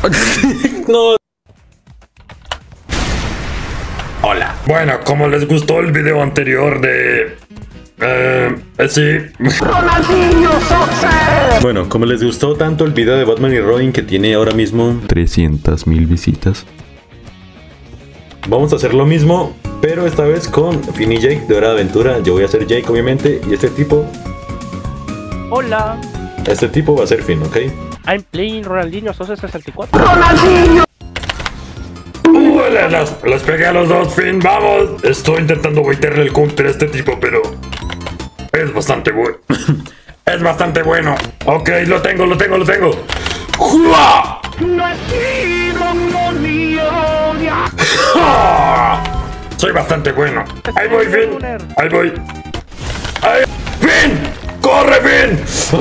No. Hola. Bueno, como les gustó el video anterior de... sí. Bueno, como les gustó tanto el video de Batman y Robin que tiene ahora mismo 300,000 visitas, vamos a hacer lo mismo, pero esta vez con Finn y Jake de Hora de Aventura. Yo voy a ser Jake, obviamente, y este tipo... Hola. Este tipo va a ser Finn, ¿ok? I'm playing Ronaldinho Sosa 64. Les pegué a los dos, Finn, vamos. Estoy intentando baitearle el counter a este tipo, pero... es bastante bueno. Es bastante bueno. Ok, lo tengo. ¡Jua! Soy bastante bueno. Ahí voy, Finn. Ahí voy. ¡Ahí! ¡Finn! ¡Corre, Finn!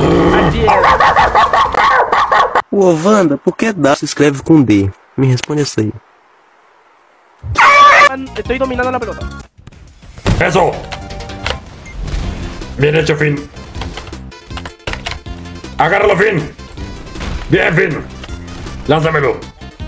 Ô, Wanda, por que Dá se escreve com D? Me responde isso aí. Estoy dominando la pelota. ¡Eso! Bien hecho, Finn. Agárralo, Finn. Bien, Finn. Lánzamelo.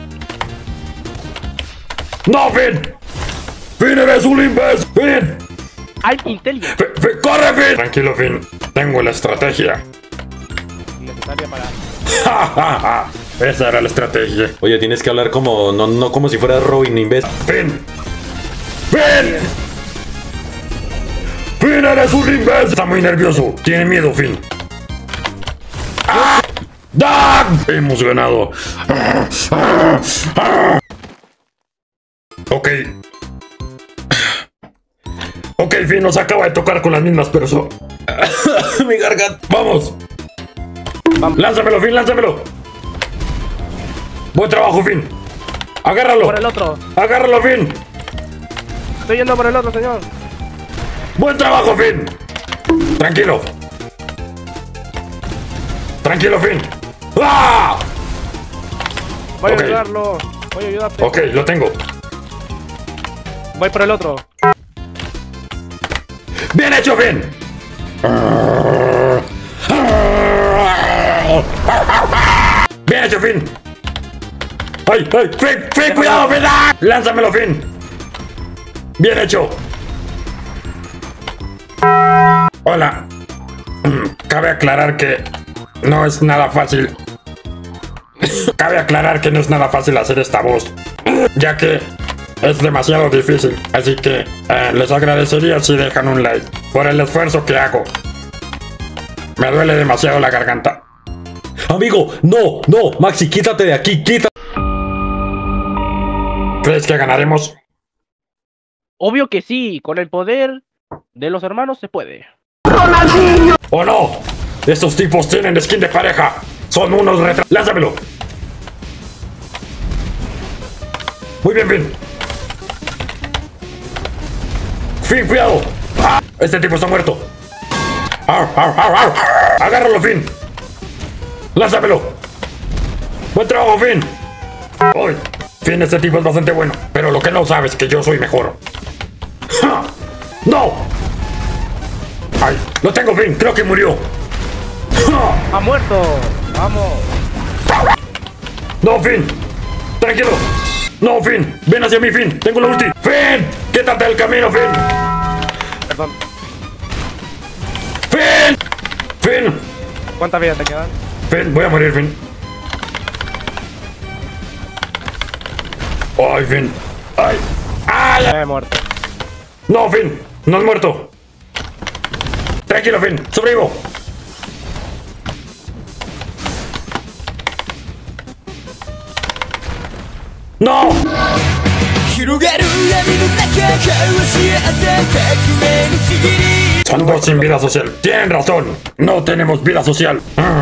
¡No, Finn! ¡Finn, eres un imbécil! ¡Finn! I'm intelligent. ¡Corre, Finn! Tranquilo, Finn. Tengo la estrategia. Necesaria para... Esa era la estrategia. Oye, tienes que hablar como... No como si fuera Robin, imbécil. ¡Finn! ¡Finn! ¡Finn, eres un imbécil! Está muy nervioso. Tiene miedo, Finn. ¡Ah! ¡Dag! Hemos ganado. Ok. Ok, Finn nos acaba de tocar con las mismas personas. Mi garganta. ¡Vamos! ¡Lánzamelo, Finn! ¡Lánzamelo! ¡Buen trabajo, Finn! ¡Agárralo! Por el otro. ¡Agárralo, Finn! Estoy yendo por el otro, señor. ¡Buen trabajo, Finn! Tranquilo. Tranquilo, Finn. ¡Ah! Voy Ok. a ayudarlo. Voy a ayudarte. Ok, lo tengo. Voy por el otro. ¡Bien hecho, Finn! ¡Bien hecho, Finn! ¡Ay, ay! ¡Finn, cuidado, Finn! ¡Ah! ¡Lánzamelo, Finn! ¡Bien hecho! Hola. Cabe aclarar que no es nada fácil. Cabe aclarar que no es nada fácil hacer esta voz, ya que es demasiado difícil. Así que les agradecería si dejan un like por el esfuerzo que hago. Me duele demasiado la garganta. Amigo, no, Maxi, quítate de aquí, quítate. ¿Crees que ganaremos? Obvio que sí. Con el poder de los hermanos se puede. ¡Oh no! Estos tipos tienen skin de pareja. Son unos retrasados. ¡Lánzamelo! Muy bien, Finn. Finn, cuidado. ¡Ah! Este tipo está muerto. ¡Ar! ¡Agárralo, Finn! ¡Lánzamelo! ¡Buen trabajo, Finn! ¡Ay! Finn, este tipo es bastante bueno. Pero lo que no sabes es que yo soy mejor. ¡Ja! ¡No! ¡Ay! ¡Lo tengo, Finn! ¡Creo que murió! ¡Ja! ¡Ha muerto! ¡Vamos! ¡No, Finn! ¡Tranquilo! ¡No, Finn! ¡Ven hacia mí, Finn! ¡Tengo la ulti! ¡Finn! ¡Quítate del camino, Finn! Perdón. ¡Finn! ¡Finn! ¿Cuántas vidas te quedan? Finn, voy a morir, Finn. ¡Ay, Finn! ¡Ay! ¡Ay! He muerto. ¡No, Finn! ¡No has muerto! ¡Tranquilo, Finn! ¡Sobrevivo! ¡No! Son dos sin vida social. Tienen razón. No tenemos vida social.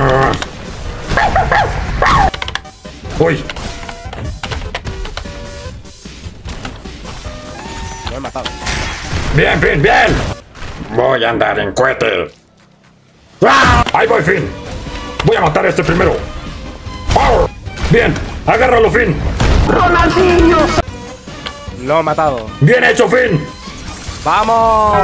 Uy. Lo he matado. Bien, Finn, bien. Voy a andar en cohete. ¡Ah! Ahí voy, Finn. Voy a matar a este primero. ¡Power! Bien, agárralo, Finn. Lo he matado. Bien hecho, Finn. ¡Vamos!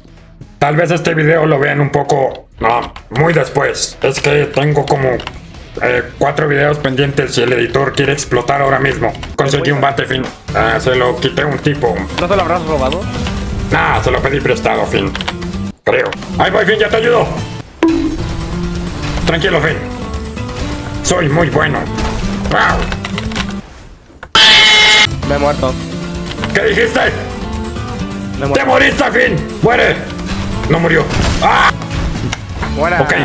Tal vez este video lo vean un poco... No, muy después. Es que tengo como 4 videos pendientes y el editor quiere explotar ahora mismo. Conseguí un bate, Finn. Se lo quité a un tipo. ¿No te lo habrás robado? Nah, se lo pedí prestado, Finn. Creo. Ahí voy, Finn, ya te ayudo. Tranquilo, Finn. Soy muy bueno. ¡Wow! Me he muerto. ¿Qué dijiste? Me he ¡Te muerto. moriste, Finn! ¡Muere! No murió. ¡Ah! Buena. Ok.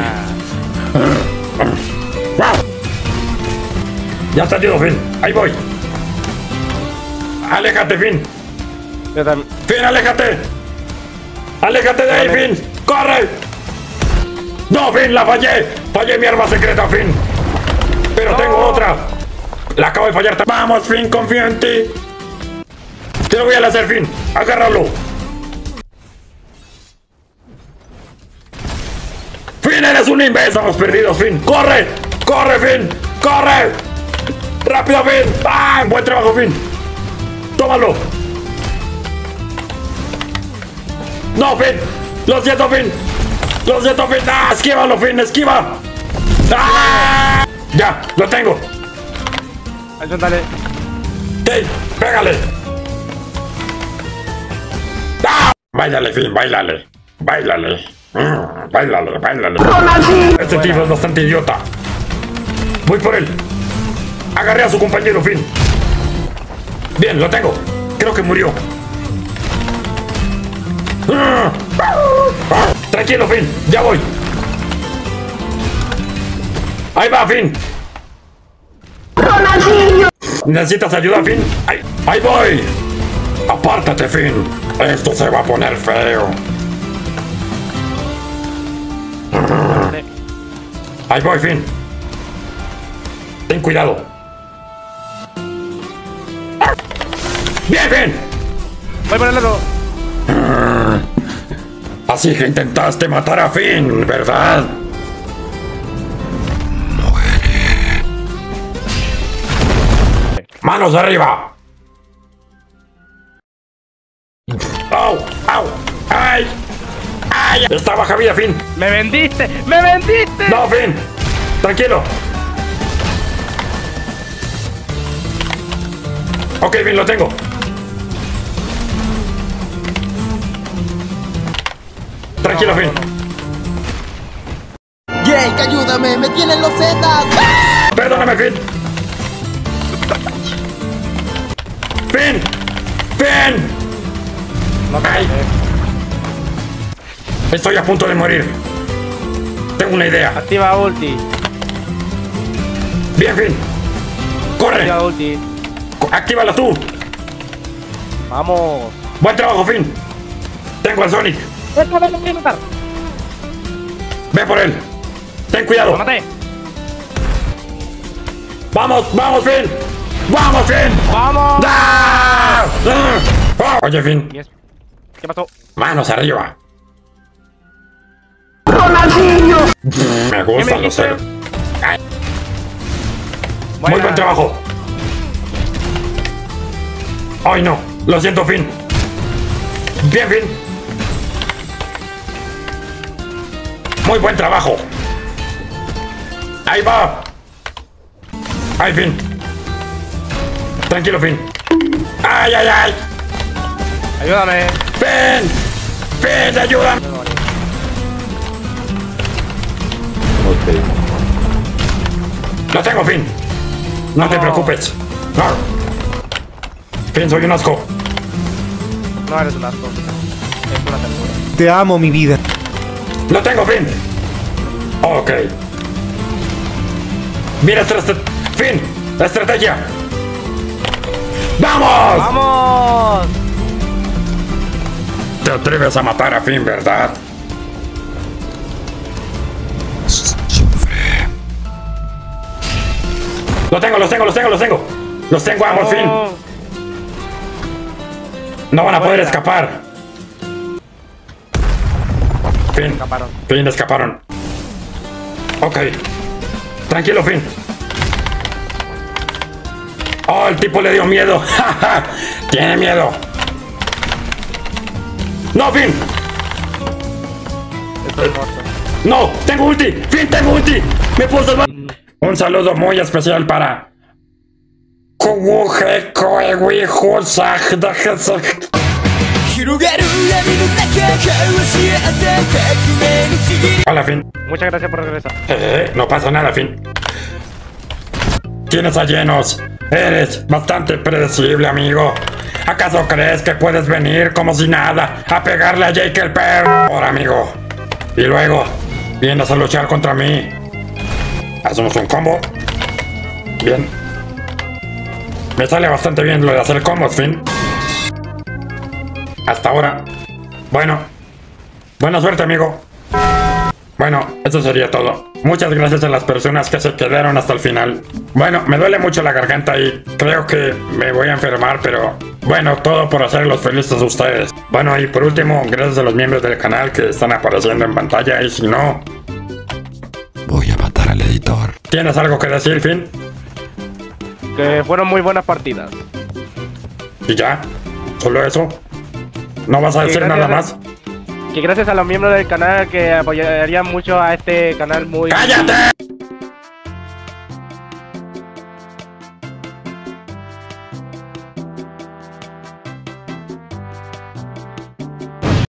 ¡Wow! Ya está ayudo, Finn. Ahí voy. Aléjate, Finn. Yo también. Finn, aléjate. Aléjate de ahí, Vale. Finn. ¡Corre! No, Finn, la fallé. Fallé mi arma secreta, Finn. Pero No. tengo otra. La acabo de fallar. Vamos, Finn, confío en ti. Te lo voy a hacer, Finn. Agárralo. Finn, eres un imbécil. Estamos perdidos, Finn. ¡Corre! ¡Corre, Finn! ¡Corre! ¡Rápido, Finn! ¡Ah! ¡Buen trabajo, Finn! ¡Tómalo! ¡No, Finn! ¡Lo siento, Finn! ¡Lo siento, Finn! ¡Ah! ¡Esquívalo, Finn! ¡Esquiva! ¡Ah! ¡Ya! ¡Lo tengo! Ayúdale. ¡Hey! ¡Pégale! ¡Ah! ¡Báilale, Finn! ¡Báilale! ¡Báilale! ¡Báilale! ¡Báilale! Este tipo es bastante idiota. Voy por él. Agarré a su compañero, Finn. Bien, lo tengo. Creo que murió. Tranquilo, Finn. Ya voy. Ahí va, Finn. ¿Necesitas ayuda, Finn? Ahí voy. Apártate, Finn. Esto se va a poner feo. Ahí voy, Finn. Ten cuidado. ¡Bien, Finn! Voy por el lado. Así que intentaste matar a Finn, ¿verdad? ¡Manos arriba! ¡Au! ¡Au! ¡Ay! ¡Ay! ¡Está baja vida, Finn! ¡Me vendiste! ¡Me vendiste! ¡No, Finn! ¡Tranquilo! Ok, Finn, lo tengo. Tranquilo, Finn. Jake, ayúdame, me tienen los zetas. Perdóname, Finn. Finn. Finn. No te Ay. maté. Estoy a punto de morir. Tengo una idea. Activa ulti. Bien, Finn. Corre. Activa ulti. Actívala tú. Vamos. Buen trabajo, Finn. Tengo al Sonic. Lo voy a matar. Ve por él. Ten cuidado. Lo maté. Vamos, vamos, Finn. Vamos, Finn. ¡Vamos! ¡Ah! ¡Ah! Oye, Finn. Yes. ¿Qué pasó? Manos arriba. Me ¿Qué gustan me los dijiste? ceros. Muy Buena. buen trabajo. Ay, no. Lo siento, Finn. Bien, Finn. Muy buen trabajo. Ahí va. Ay, Finn. Tranquilo, Finn. Ay, ay, ay. Ayúdame. Finn. Finn, ayúdame. Lo tengo, Finn. No te No. preocupes. No. Finn, soy un asco. No eres un asco. Es una ternura. Te amo, mi vida. Lo tengo, Finn. Ok. Mira, Finn. Estrategia. ¡Vamos! ¡Vamos! Te atreves a matar a Finn, ¿verdad? Lo tengo, los tengo, los tengo, los tengo. Los tengo, vamos, Finn. No van a poder Fuera. escapar. Finn. Escaparon. Finn, escaparon. Ok. Tranquilo, Finn. Oh, el tipo le dio miedo. Tiene miedo. No, Finn. Estoy muerto. No, tengo ulti. Finn, tengo ulti. Me puedo salvar. Un saludo muy especial para... Hola, Finn. Muchas gracias por regresar. No pasa nada, Finn. Tienes a llenos. Eres bastante predecible, amigo. ¿Acaso crees que puedes venir como si nada a pegarle a Jake el perro? Ahora, amigo. Y luego, vienes a luchar contra mí. Hacemos un combo. Bien. Me sale bastante bien lo de hacer combos, Finn. Hasta ahora. Bueno. Buena suerte, amigo. Bueno, eso sería todo. Muchas gracias a las personas que se quedaron hasta el final. Bueno, me duele mucho la garganta y creo que me voy a enfermar, pero bueno, todo por hacerlos felices a ustedes. Bueno, y por último, gracias a los miembros del canal que están apareciendo en pantalla, y si no... Voy a matar al editor. ¿Tienes algo que decir, Finn? Que fueron muy buenas partidas. ¿Y ya? ¿Solo eso? ¿No vas a Sí, decir gracias nada más? Que gracias a los miembros del canal que apoyarían mucho a este canal muy... ¡Cállate!